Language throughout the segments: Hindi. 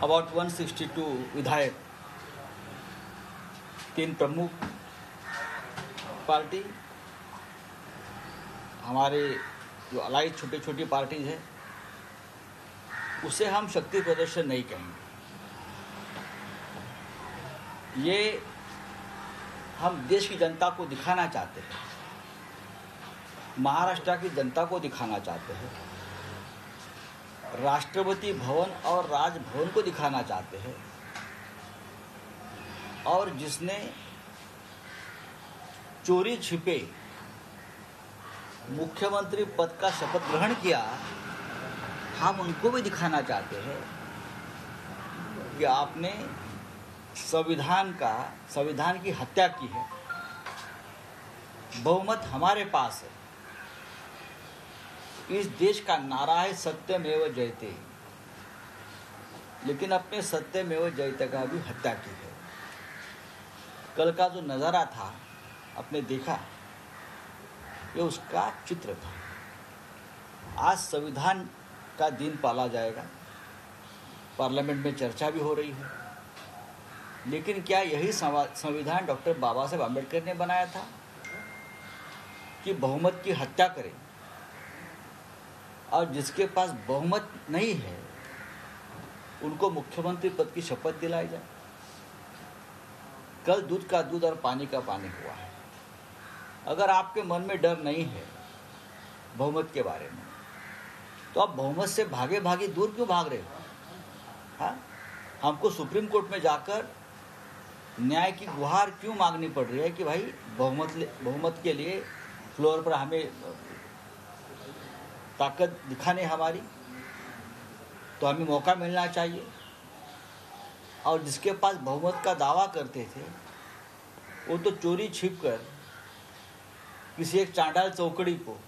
अबाउट 162 विधायक, 3 प्रमुख पार्टी, हमारे जो अलाइड छोटी छोटी पार्टीज है, उसे हम शक्ति प्रदर्शन नहीं कहेंगे। ये हम देश की जनता को दिखाना चाहते हैं, महाराष्ट्र की जनता को दिखाना चाहते हैं, राष्ट्रपति भवन और राजभवन को दिखाना चाहते हैं। और जिसने चोरी छिपे मुख्यमंत्री पद का शपथ ग्रहण किया, हम उनको भी दिखाना चाहते हैं कि आपने संविधान की हत्या की है। बहुमत हमारे पास है। इस देश का नारा है सत्यमेव जयते, लेकिन अपने सत्यमेव जयते का भी हत्या की है। कल का जो नज़ारा था आपने देखा, ये उसका चित्र था। आज संविधान का दिन पाला जाएगा, पार्लियामेंट में चर्चा भी हो रही है, लेकिन क्या यही संविधान डॉक्टर बाबा साहेब आम्बेडकर ने बनाया था कि बहुमत की हत्या करें और जिसके पास बहुमत नहीं है उनको मुख्यमंत्री पद की शपथ दिलाई जाए? कल दूध का दूध और पानी का पानी हुआ है। अगर आपके मन में डर नहीं है बहुमत के बारे में, तो आप बहुमत से भागे भागे दूर क्यों भाग रहे हो? हाँ, हमको सुप्रीम कोर्ट में जाकर न्याय की गुहार क्यों मांगनी पड़ रही है कि भाई बहुमत के लिए फ्लोर पर हमें ताकत दिखाने हमारी, तो हमें मौका मिलना चाहिए। और जिसके पास बहुमत का दावा करते थे, वो तो चोरी छिपकर किसी एक चांडाल चौकड़ी को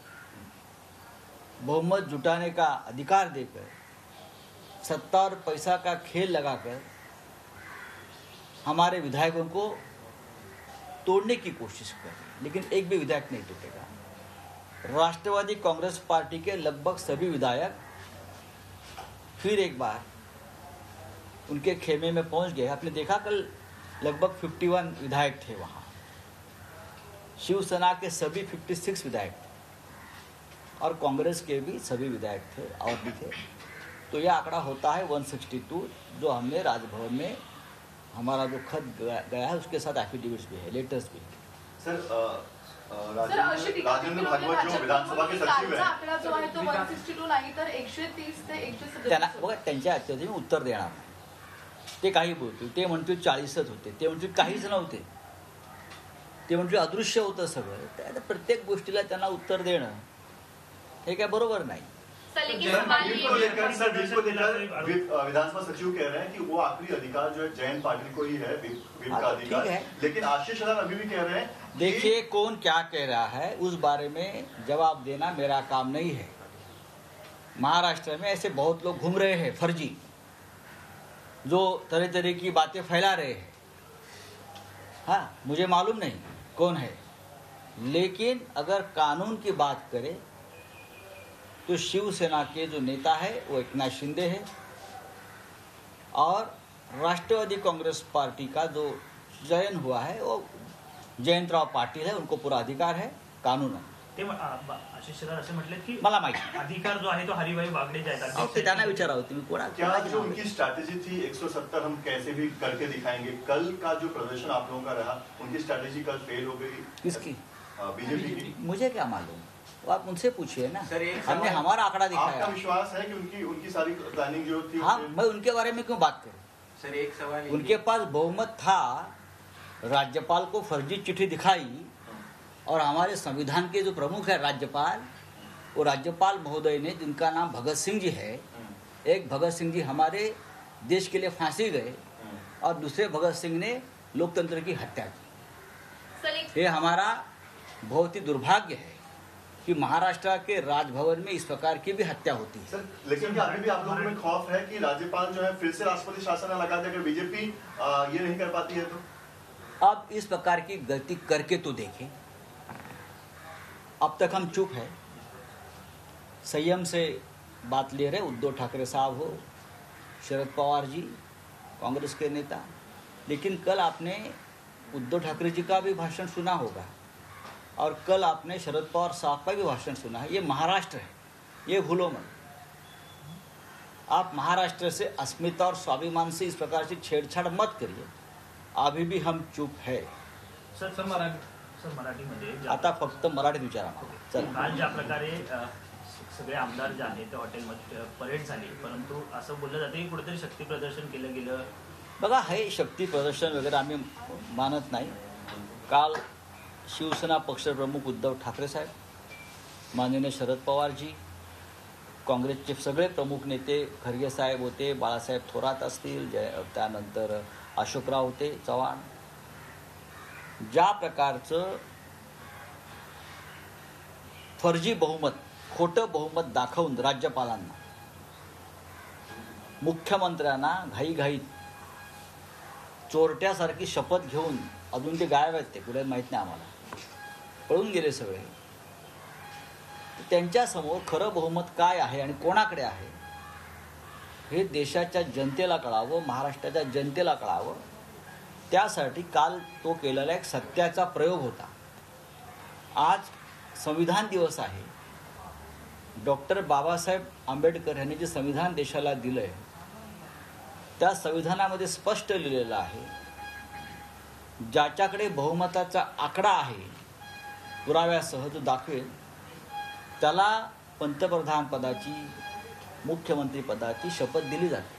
बहुमत जुटाने का अधिकार देकर, सत्ता और पैसा का खेल लगाकर हमारे विधायकों को तोड़ने की कोशिश कर, लेकिन एक भी विधायक नहीं टूटेगा। राष्ट्रवादी कांग्रेस पार्टी के लगभग सभी विधायक फिर एक बार उनके खेमे में पहुंच गए। आपने देखा कल लगभग 51 विधायक थे वहां। शिवसेना के सभी 56 विधायक थे और कांग्रेस के भी सभी विधायक थे और भी थे। तो यह आंकड़ा होता है 162, जो हमने राजभवन में हमारा जो खत गया है उसके साथ एफिडेविट्स भी है, लेटर्स भी है। सर राजेंद्र भागवत जो विधानसभा के सचिव हैं, आकडा जो आहे तो 162 नाही तर 130 ते 137 त्यांना बघा, त्यांच्या याच्यात मी उत्तर देणार नाही. ते काही बोलतील, ते म्हणतील 40च होते, ते म्हणतील काहीच नव्हते, ते म्हणतील अदृश्य होतं सगळं. त्या प्रत्येक गोष्टीला त्यांना उत्तर देणं हे काय बरोबर नाही. विधानसभा सचिव कह रहे हैं कि वो आखिरी अधिकार जो है जयंत पाटिल को ही है, विप का अधिकार है, लेकिन आशीष शेलार अभी भी कह रहे हैं। देखिए, कौन क्या कह रहा है उस बारे में जवाब देना मेरा काम नहीं है। महाराष्ट्र में ऐसे बहुत लोग घूम रहे हैं फर्जी, जो तरह तरह की बातें फैला रहे हैं। हाँ, मुझे मालूम नहीं कौन है, लेकिन अगर कानून की बात करें तो शिवसेना के जो नेता है वो एकनाथ शिंदे है, और राष्ट्रवादी कांग्रेस पार्टी का जो चयन हुआ है वो जयंतराव पाटील है, उनको पूरा अधिकार है, कानून है. आशिष शेलार असे म्हटले की मला माहिती अधिकार जो आहे तो हरिभाई बागडेचे आहेत. ते त्यांना विचारावं तुम्ही कोणा. क्या जो उनकी स्ट्रैटेजी थी 170 हम कैसे भी करके दिखाएंगे, कल का जो प्रदर्शन आप लोगों का रहा, उनकी स्ट्रैटेजी कल फेल हो गई. किसकी? बीजेपी की. मुझे क्या मालूम, वो आप उनसे पूछिए ना. हमने हमारा आंकड़ा दिखाया. आपका विश्वास है कि उनकी सारी प्लानिंग जो थी? हाँ, मैं उनके बारे में क्यों बात करूं. सर एक सवाल, उनके पास बहुमत था, राज्यपाल को फर्जी चिट्ठी दिखाई, और हमारे संविधान के जो प्रमुख है राज्यपाल, वो राज्यपाल महोदय ने, जिनका नाम भगत सिंह जी है, एक भगत सिंह जी हमारे देश के लिए फांसी गए और दूसरे भगत सिंह ने लोकतंत्र की हत्या की. ये हमारा बहुत ही दुर्भाग्य है कि महाराष्ट्र के राजभवन में इस प्रकार की भी हत्या होती है. सर, लेकिन क्या अभी भी आप लोगों में खौफ है कि राज्यपाल जो है फिर से राष्ट्रपति शासन लगा दे, अगर बीजेपी ये नहीं कर पाती है तो? अब इस प्रकार की गलती करके तो देखें. अब तक हम चुप है, संयम से बात ले रहे. उद्धव ठाकरे साहब हो, शरद पवार जी, कांग्रेस के नेता, लेकिन कल आपने उद्धव ठाकरे जी का भी भाषण सुना होगा और कल आपने शरद पवार साहब का भी भाषण सुना है। ये महाराष्ट्र है, ये भूलो मत। आप महाराष्ट्र से अस्मिता और स्वाभिमान से इस प्रकार से छेड़छाड़ मत करिए, अभी भी हम चूप है। सर मराठीमध्ये आता फक्त मराठीत विचारा चला. काल ज्या प्रकारे सगळे आमदार जे आहेत ते हॉटेलमध्ये परेड झाली, परंतु असं बोललं जाते की कुठेतरी शक्ती प्रदर्शन केलं गेलं. बघा, हे शक्ती प्रदर्शन वगैरे आम्ही मानत नाही. काल शिवसेना पक्षप्रमुख उद्धव ठाकरे साहेब, माननीय शरद पवारजी, काँग्रेसचे सगळे प्रमुख नेते, खरगे साहेब होते, बाळासाहेब थोरात असतील, त्यानंतर अशोकराव होते चव्हाण, ज्या प्रकारचं फर्जी बहुमत, खोटं बहुमत दाखवून राज्यपालांना, मुख्यमंत्र्यांना घाईघाईत चोरट्यासारखी शपथ घेऊन, अजून ते गायब आहेत, ते कुठे माहीत नाही आम्हाला, पळून गेले सगळे. त्यांच्यासमोर खरं बहुमत काय आहे आणि कोणाकडे आहे हे देशाच्या जनतेला कळावं, महाराष्ट्राच्या जनतेला कळावं, त्यासाठी काल तो केलेला एक सत्याचा प्रयोग होता. आज संविधान दिवस आहे. डॉक्टर बाबासाहेब आंबेडकर यांनी जे संविधान देशाला दिलं आहे, त्या संविधानामध्ये स्पष्ट लिहिलेलं आहे, ज्याच्याकडे बहुमताचा आकडा आहे पुराव्यासह जो दाखवेल त्याला पंतप्रधान पदाची, मुख्यमंत्री पदाची शपथ दिली जाते,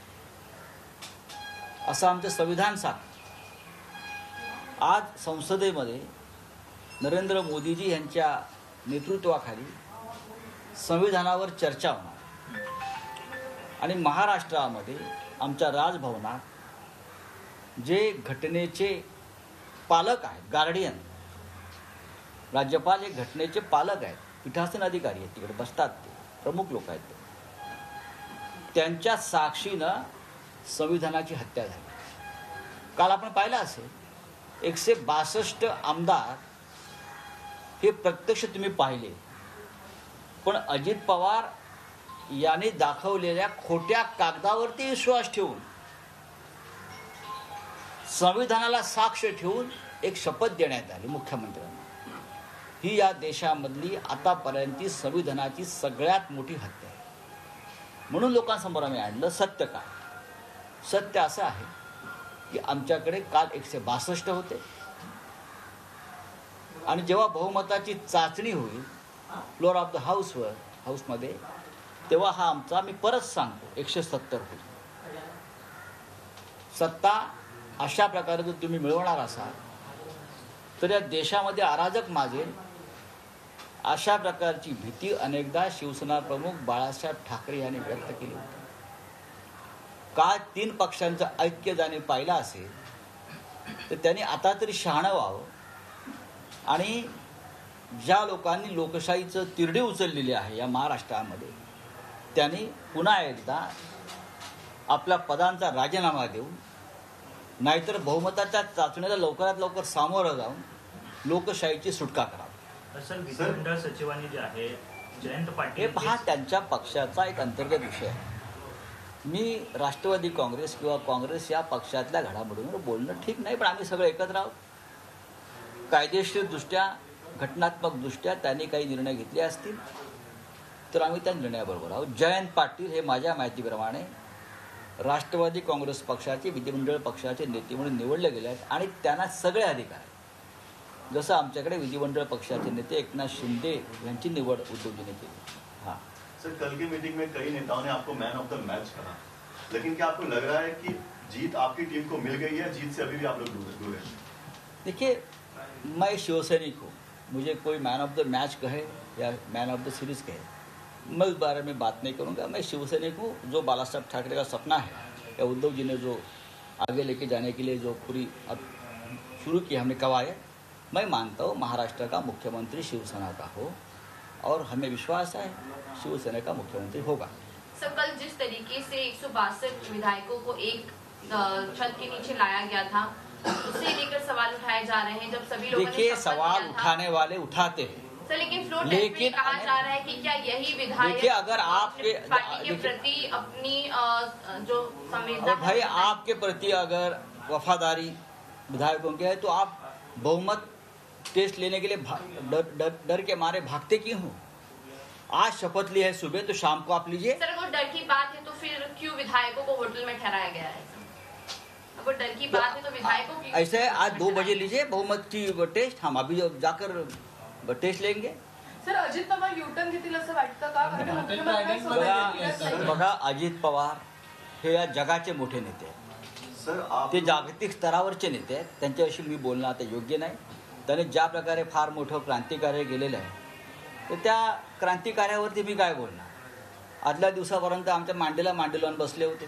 असं आमचं संविधान सांगतं. आज संसदेमध्ये नरेंद्र मोदीजी यांच्या नेतृत्वाखाली संविधानावर चर्चा होणार आणि महाराष्ट्रामध्ये आमच्या राजभवनात जे घटनेचे पालक आहेत, गार्डियन, राज्यपाल हे घटनेचे पालक आहेत, पीठासीन अधिकारी आहेत, तिकडे बसतात, ते प्रमुख लोक आहेत, त्यांच्या साक्षीनं संविधानाची हत्या झाली. काल आपण पाहिलं असेल 162 आमदार हे प्रत्यक्ष तुम्ही पाहिले, पण अजित पवार यांनी दाखवलेल्या खोट्या कागदावरती विश्वास ठेवून, संविधानाला साक्ष ठेवून एक शपथ देण्यात आली मुख्यमंत्र्यांना. ही या देशामधली आतापर्यंतची संविधानाची सगळ्यात मोठी हत्या आहे. म्हणून लोकांसमोर आम्ही आणलं सत्य काय. सत्य असं आहे की आमच्याकडे काल 162 होते आणि जेव्हा बहुमताची चाचणी होईल फ्लोअर ऑफ द हाऊसमध्ये, तेव्हा हा आमचा, मी परत सांगतो, 170 होईल. सत्ता अशा प्रकारे जर तुम्ही मिळवणार असाल तर या देशामध्ये अराजक माजेल, अशा प्रकारची भीती अनेकदा शिवसेना प्रमुख बाळासाहेब ठाकरे यांनी व्यक्त केली होती. काय 3 पक्षांचं ऐक्य ज्याने पाहिलं असेल तर त्यांनी आता तरी शहाणं व्हावं आणि ज्या लोकांनी लोकशाहीचं तिरडी उचललेली आहे या महाराष्ट्रामध्ये, त्यांनी पुन्हा एकदा आपल्या पदांचा राजीनामा देऊन, नाहीतर बहुमताच्या चाचणीला लवकरात लवकर सामोरं जाऊन लोकशाहीची सुटका करावी. सर, विधिमंडळ सचिवांनी जे आहे जयंत हे पाटील, पहा, त्यांच्या पक्षाचा एक अंतर्गत विषय आहे. मी राष्ट्रवादी काँग्रेस किंवा काँग्रेस या पक्षातल्या घडामोडींवर बोलणं ठीक नाही, पण आम्ही सगळे एकत्र आहोत. कायदेशीरदृष्ट्या, घटनात्मकदृष्ट्या त्यांनी काही निर्णय घेतले असतील तर आम्ही त्या निर्णयाबरोबर आहोत. जयंत पाटील हे माझ्या माहितीप्रमाणे राष्ट्रवादी काँग्रेस पक्षाचे विधिमंडळ पक्षाचे नेते म्हणून निवडले गेले आहेत आणि त्यांना सगळे अधिकार आहेत. जसं आमच्याकडे विधिमंडळ पक्षाचे नेते एकनाथ शिंदे यांची निवड उद्धवजीने केली. हाँ सर, कल की मीटिंग में कई नेताओं ने आपको मैन ऑफ द मैच कहा, लेकिन क्या आपको लग रहा है कि जीत आपकी टीम को मिल गई है, जीत से अभी भी आप लोग दूर हैं? देखिए, मैं शिवसैनिक हूँ, मुझे कोई मैन ऑफ द मैच कहे या मैन ऑफ द सीरीज़ कहे, मैं उस बारे में बात नहीं करूँगा. मैं शिवसैनिक हूँ. जो बालासाहेब ठाकरे का सपना है या उद्धव जी ने जो आगे लेके जाने के लिए जो पूरी अब शुरू की हमने कवायद, मैं मानता हूँ महाराष्ट्र का मुख्यमंत्री शिवसेना का हो और हमें विश्वास है शिवसेना का मुख्यमंत्री होगा. सर, कल जिस तरीके से 162 विधायकों को एक छत के नीचे लाया गया था, उसे लेकर सवाल उठाए जा रहे हैं. जब सभी लोगों ने देखिए, शपथ सवाल लिया था, उठाने वाले उठाते हैं, सर लेकिन फ्लोर टेस्ट में कहा जा रहा है कि क्या यही विधायक देखिए, अगर आपके पार्टी के प्रति अपनी जो संवेदना और भाई आपके प्रति अगर वफादारी विधायकों की है तो आप बहुमत टेस्ट लेने के लिए डर के मारे भागते क्यों हो? आज शपथ ली है सुबह, तो शाम को आप लीजिए। सर वो डर की बात है तो फिर क्यों विधायकों को होटल में ठहराया गया है? अगर डर की बात है तो विधायकों की ऐसे आज 2 बजे लीजिए बहुमत की टेस्ट, हम अभी जाकर टेस्ट लेंगे। सर अजित पवार युटर्न घेतील असं वाटतं का? कारण मुख्यमंत्र्यांसोबत बघा अजित पवार हे या जगाचे मोठे नेते आहेत, सर आप ते जागतिक स्तरावरचे नेते आहेत, त्यांच्याविषयी मी बोलणं आता योग्य नाही। त्याने ज्या प्रकारे फार मोठं क्रांतिकार्य केलेलं आहे, तर त्या क्रांतिकार्यावरती मी काय बोलणार? आदल्या दिवसापर्यंत आमच्या मांडीला बसले होते,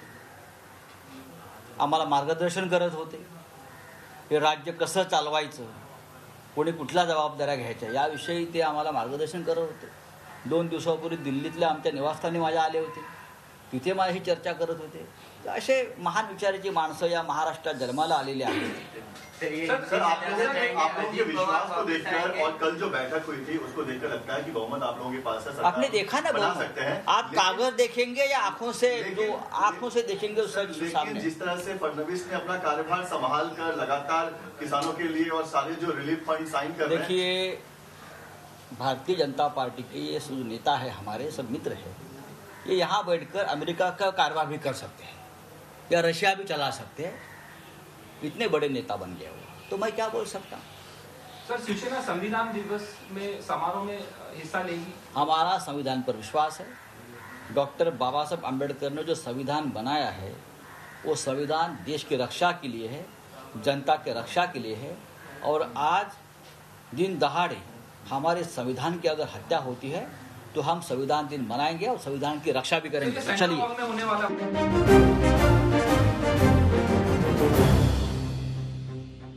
आम्हाला मार्गदर्शन करत होते, हे राज्य कसं चालवायचं, कोणी कुठल्या जबाबदाऱ्या घ्यायच्या याविषयी ते आम्हाला मार्गदर्शन करत होते। 2 दिवसापूर्वी दिल्लीतल्या आमच्या निवासस्थानी माझ्या आले होते, तिथे माझी चर्चा करत होते। असे महान विचाराची माणसं या महाराष्ट्रात जन्माला आलेली आहेत। सर आप लोगों के विश्वास को देखकर और कल जो बैठक हुई थी उसको देखकर लगता है कि बहुमत आप लोगों के पास है, सरकार आपने देखा ना बना बहुमत? सकते हैं। आप कागज देखेंगे या आंखों से जो आंखों से देखेंगे उस लेकिन सामने। जिस तरह से फडणवीस ने अपना कार्यभार संभाल कर लगातार किसानों के लिए और सारे जो रिलीफ फंड साइन कर रहे हैं, देखिए भारतीय जनता पार्टी के ये जो नेता है, हमारे सब मित्र हैं, ये यहाँ बैठकर अमेरिका का कारभार भी कर सकते हैं या रशिया भी चला सकते हैं। इतने बड़े नेता बन गए हो तो मैं क्या बोल सकता हूँ? सर शिवसेना संविधान दिवस में समारोह में हिस्सा लेगी? हमारा संविधान पर विश्वास है। डॉक्टर बाबा साहब अम्बेडकर ने जो संविधान बनाया है वो संविधान देश की रक्षा के लिए है, जनता के रक्षा के लिए है। और आज दिन दहाड़े हमारे संविधान की अगर हत्या होती है तो हम संविधान दिन मनाएंगे और संविधान की रक्षा भी करेंगे। सेंट्रल चलिए। में होने वाला